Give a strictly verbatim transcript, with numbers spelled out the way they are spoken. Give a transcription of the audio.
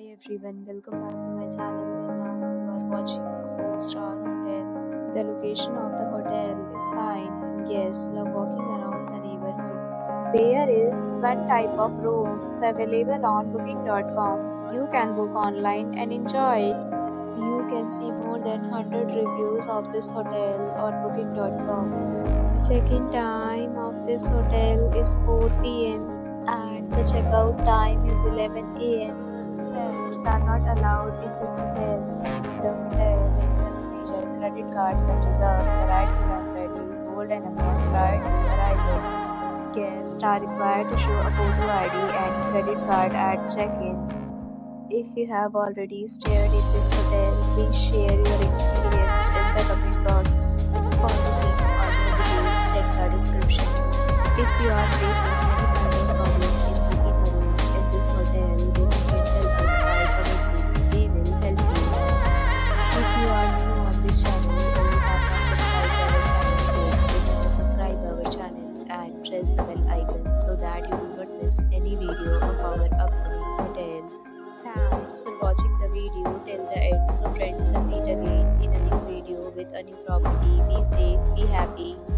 Hi everyone, welcome back to my channel. And now you are watching a four star hotel. The location of the hotel is fine and guests love walking around the neighborhood. There is one type of rooms available on booking dot com. You can book online and enjoy it. You can see more than one hundred reviews of this hotel on booking dot com. Check-in time of this hotel is four p m and the checkout time is eleven a m Pets are not allowed in this hotel. The hotel accepts major credit cards and reserves the right to temporarily hold an amount prior to arrival. Guests are required to show a photo I D and credit card at check-in. If you have already stayed in this hotel, please share your experience in the comment box. For booking or more details, check the description. If you are facing any kind of problem in booking a room in this hotel, then you can tell us by commenting. We will help you. If you are new on this channel or you have not subscribed our channel yet, then you can subscribe our channel and press the bell icon so that you will not miss any video of our upcoming hotel. Thanks for watching the video till the end. So friends, will meet again in a new video with a new property. Be safe, be happy.